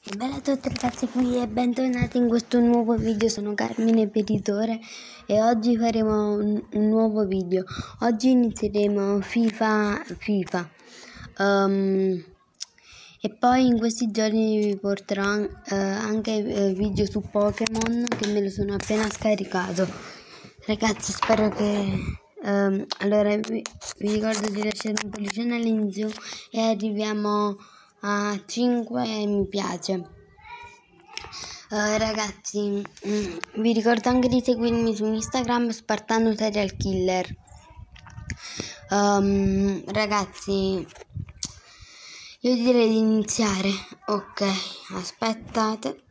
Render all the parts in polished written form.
Bella a tutti ragazzi qui e bentornati in questo nuovo video. Sono Carmine Peritore e oggi faremo un nuovo video. Oggi inizieremo FIFA e poi in questi giorni vi porterò anche video su Pokémon che me lo sono appena scaricato. Ragazzi, spero che allora vi ricordo di lasciare un pollicione all'inizio e arriviamo a 5 mi piace. Ragazzi, vi ricordo anche di seguirmi su Instagram Spartano Serial Killer. Ragazzi, io direi di iniziare. Ok, aspettate,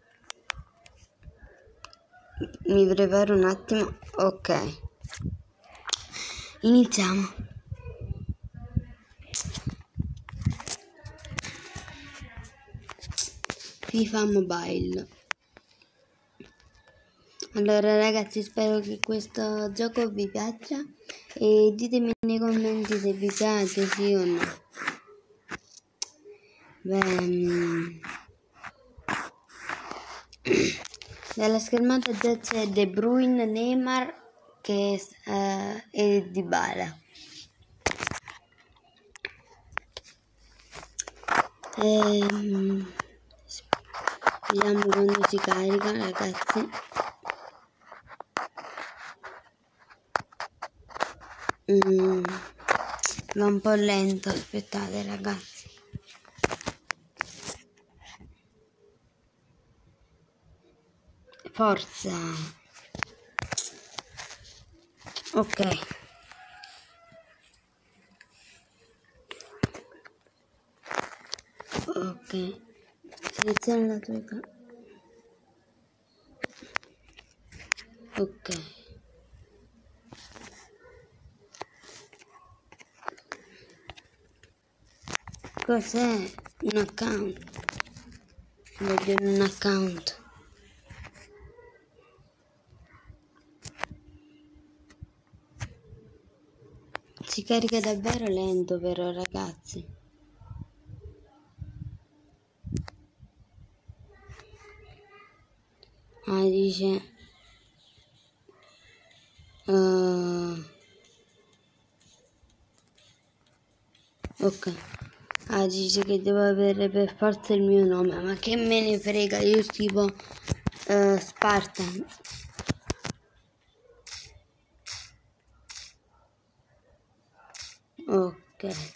mi preparo un attimo. Ok, iniziamo. FIFA Mobile. Allora ragazzi, spero che questo gioco vi piaccia e ditemi nei commenti se vi piace, sì o no. Beh, dalla schermata già c'è De Bruyne, Neymar e Dybala. Vediamo quando si carica, ragazzi. Va un po' lento, aspettate ragazzi. Forza. Ok. Ok. Seleziona la tua icona. Ok. Cos'è? Un account. Voglio un account. Si carica davvero lento però ragazzi. Dice ok. Dice che devo avere per forza il mio nome, ma che me ne frega, io scrivo Spartan. Ok.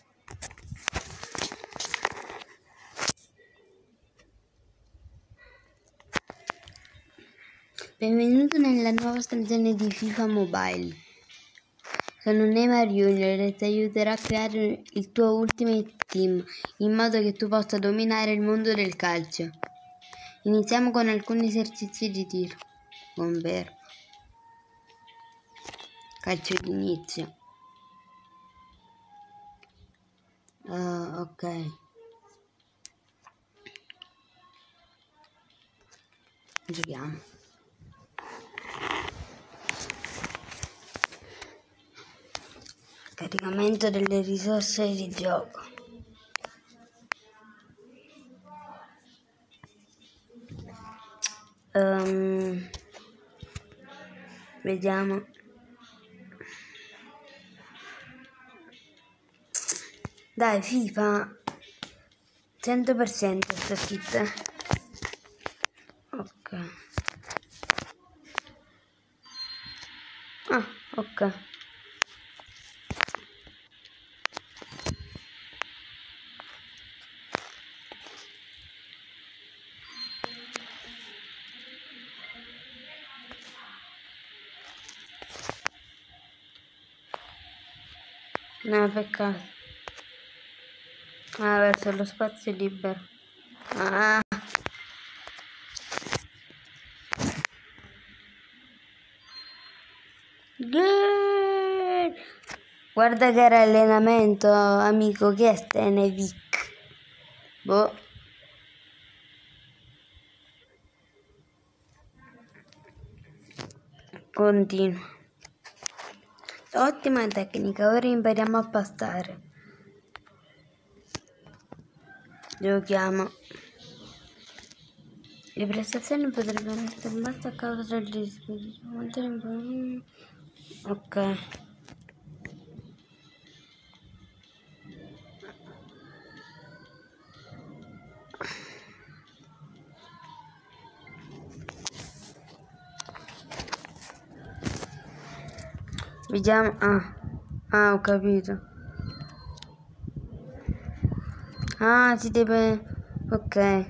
Benvenuto nella nuova stagione di FIFA Mobile. Sono Neymar Junior e ti aiuterò a creare il tuo Ultimate Team in modo che tu possa dominare il mondo del calcio. Iniziamo con alcuni esercizi di tiro. Confermo. Calcio d'inizio. Ok. Giochiamo. Caricamento delle risorse di gioco. Vediamo. Dai, FIFA 100% sta kit. Ok. Ok. No, peccato. Verso lo spazio libero. Guarda che era allenamento, amico, che è Stenevic? Boh. Continua. Ottima tecnica, ora impariamo a passare. Giochiamo. Le prestazioni potrebbero essere basse a causa del rischio. Ok. Vediamo. Ho capito. Si deve. Ok.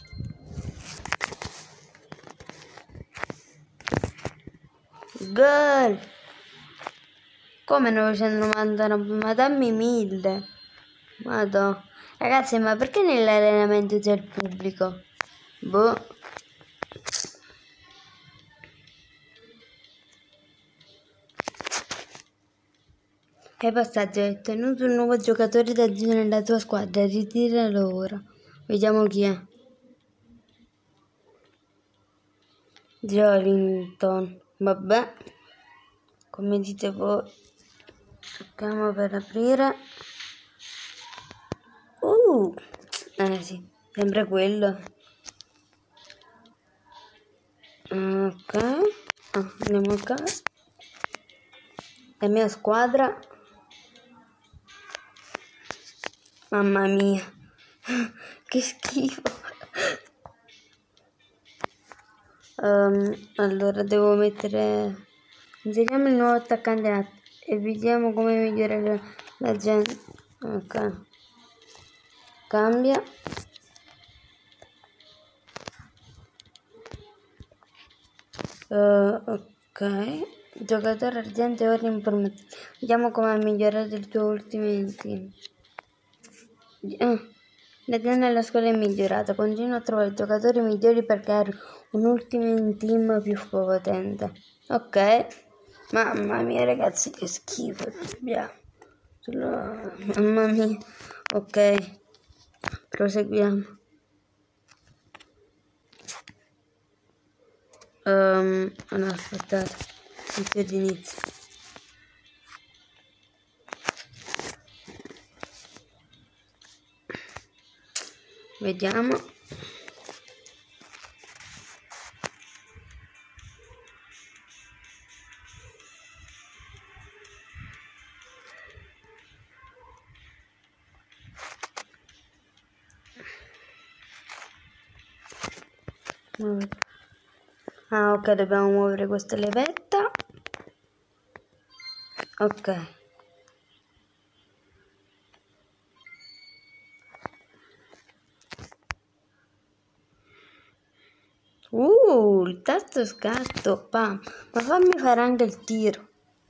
Girl. Come 999? Ma dammi 1000. Madò. Ragazzi, ma perché nell'allenamento c'è il pubblico? Boh. Hai passaggio, hai ottenuto un nuovo giocatore da aggiungere nella tua squadra, ritiralo ora. Vediamo chi è. Jolinton. Vabbè. Come dite voi. Cerchiamo per aprire. Sì, sempre quello. Ok. Andiamo qua. La mia squadra. Mamma mia. Che schifo. Allora devo mettere. Inseriamo il nuovo attaccante e vediamo come migliorare la gente. Ok. Cambia. Ok. Giocatore argente ora informazione. Vediamo come ha migliorato il tuo ultimo team. La team nella scuola è migliorata. Continua a trovare giocatori migliori per creare un ultimo team più potente. Ok. Mamma mia ragazzi, che schifo. Mamma mia. Ok. Proseguiamo. No, aspettate. Inizio d'inizio. Vediamo. Ok, dobbiamo muovere questa levetta. Ok. Il tasto scatto, pam. Ma fammi fare anche il tiro.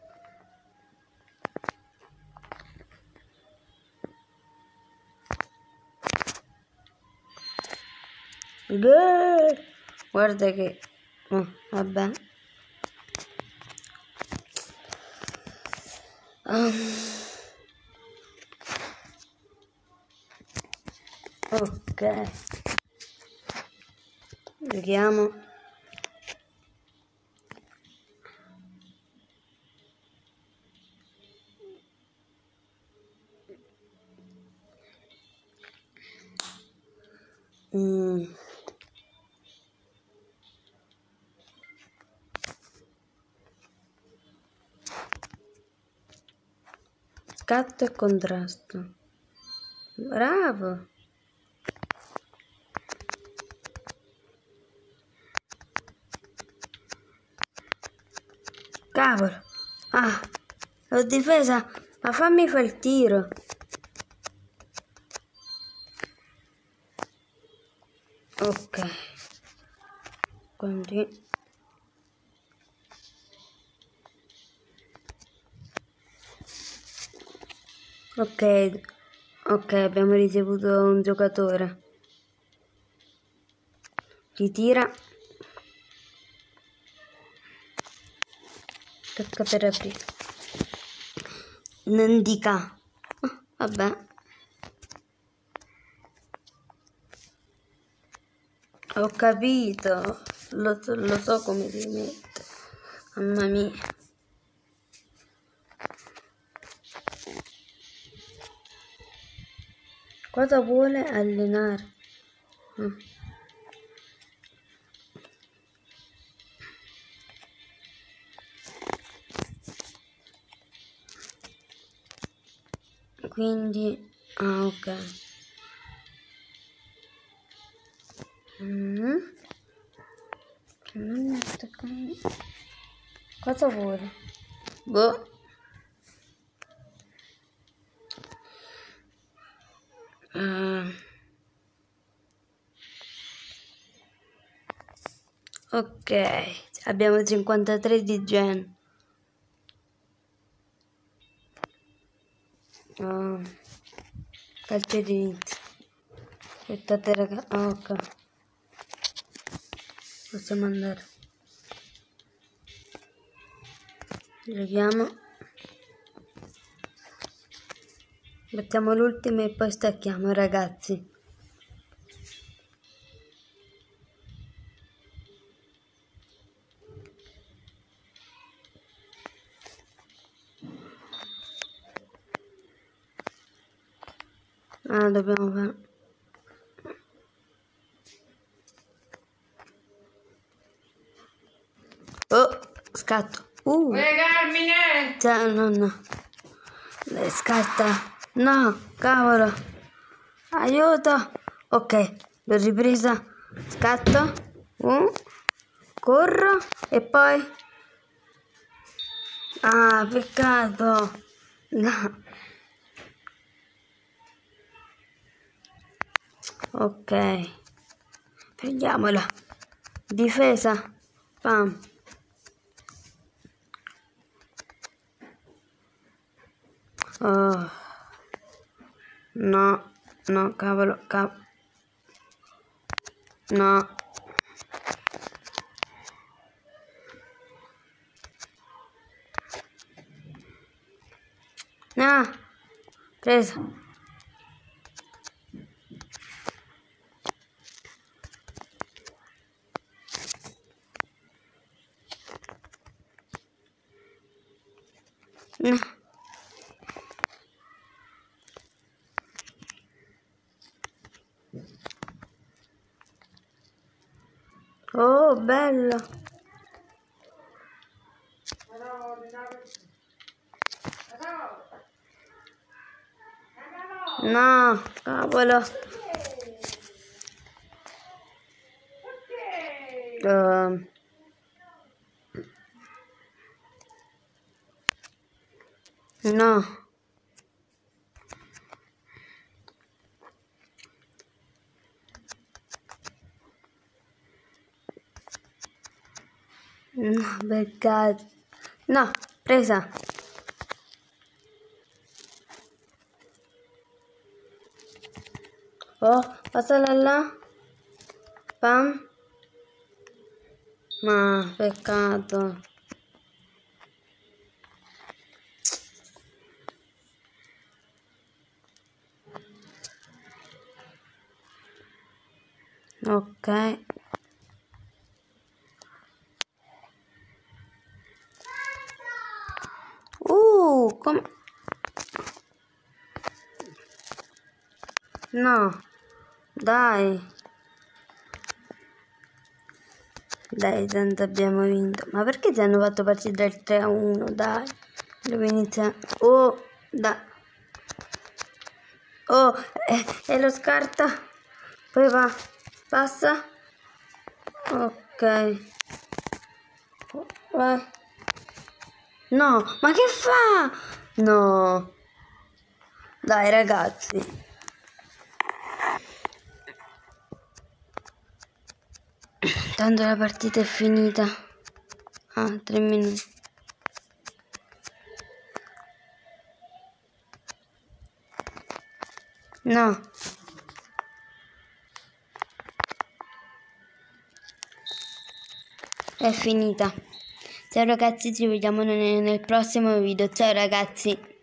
Guarda che. Vabbè. Ok. Vediamo. Scatto e contrasto. Bravo. Cavolo. L'ho difesa. Ma fammi fare il tiro. Ok. Quindi. Ok, abbiamo ricevuto un giocatore. Ritira. Tocca per aprire. Non dica. Vabbè. Ho capito. Lo so come si mette. Mamma mia. Cosa vuole allenare? Quindi... Ah, ok. Non mi sta... Cosa vuole? Boh. Ok, abbiamo 53 di gen. Calcio di inizio. Aspettate ragazzi. Ah, ok. Possiamo andare. Giochiamo. Mettiamo l'ultimo e poi stacchiamo ragazzi. Ah, dobbiamo fare... Oh, scatto. Carmine! Cioè, no. Lei scatta. No, cavolo. Aiuto. Ok, l'ho ripresa. Scatto. Corro. E poi... Ah, peccato. No. Ok. Prendiamola. Difesa. Pam. Oh. No, cavolo, no. No, preso. No. Oh, bello. No, cavolo. No. No, peccato. No, presa. Oh, passala là. Pam. Ma, peccato. Ok. Come... No, dai. Dai, tanto abbiamo vinto. Ma perché ti hanno fatto partire il 3-1? Dai. Devo iniziare. Oh, dai. Oh, e lo scarta. Poi va. Passa. Ok. Vai. No, ma che fa? No. Dai, ragazzi. Tanto la partita è finita. Ah, 3 minuti. No. È finita. Ciao ragazzi, ci vediamo nel prossimo video. Ciao ragazzi.